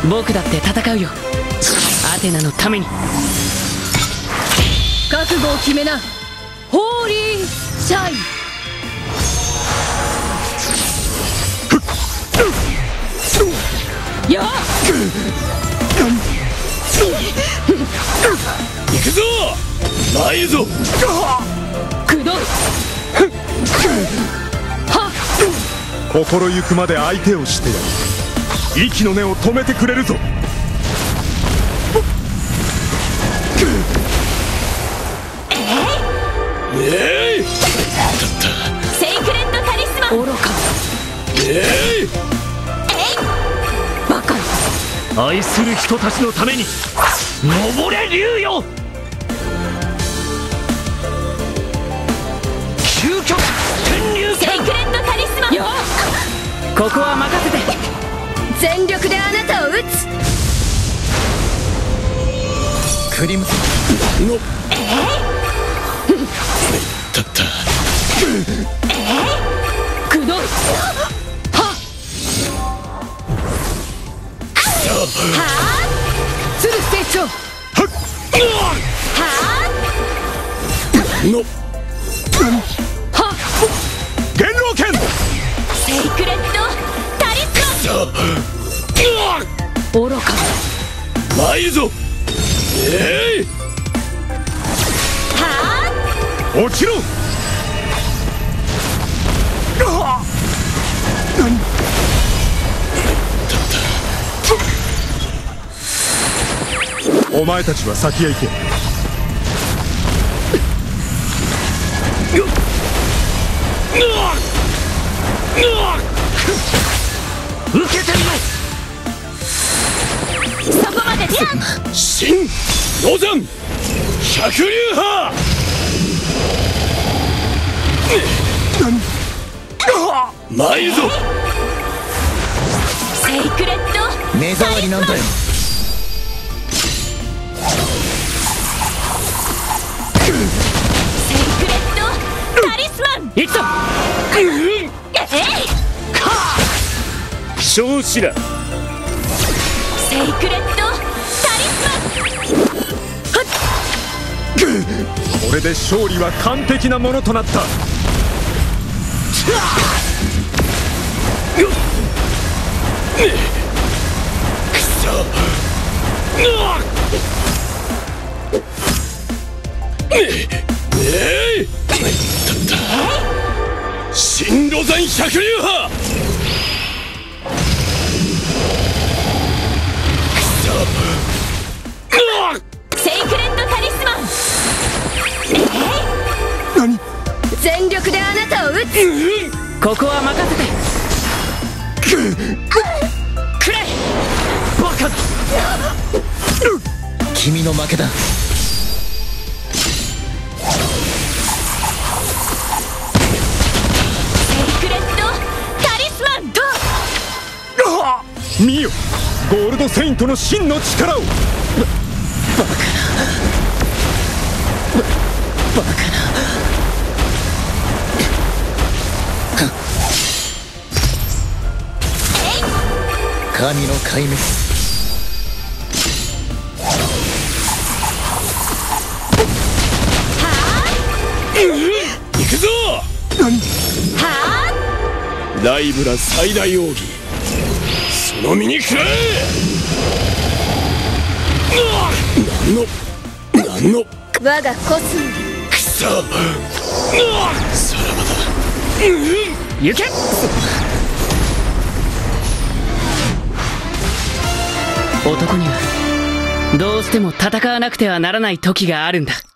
僕だって戦うよ。アテナのために。 覚悟を決めな、ホーリーシャイン。やっ行くぞ前ぞ。 くどい。 心ゆくまで相手をしてやる。息の根を止めてくれるぞ。 セイクレットタリスマン。愚か。バカ。 愛する人たちのために登れ竜よ。究極天竜セイクレットタリスマン。よっ、 ここは任せて。 全力であなたを撃つ。 クリムゾンのたったくどい。はあ鶴成長。 の元老剣。 セイクレットタリスマン。愚か。 参るぞ。 落ちろ。お前たちは先へ行け。 受けてみろ。 そこまでじゃ。 新ロザン百竜派。参るぞ。 セイクレット目障りなんだよ。 セイクレットタリスマン。 いくぞ。少子だ。 セイクレットタリスこれで勝利は完璧なものとなった。 新ロザン百竜派。 セイクレットタリスマン。 何？ 全力であなたを撃つ。 ここは任せて。 くれバカだ。君の負けだ。 セイクレットタリスマン。 見よ、ゴールドセイントの真の力を。 バカな。神の壊滅。行くぞ。ライブラ最大奥義、その身に食らえ。何の我がコスモ。 くそ。さらばだ。 行け。男にはどうしても戦わなくてはならない時があるんだ。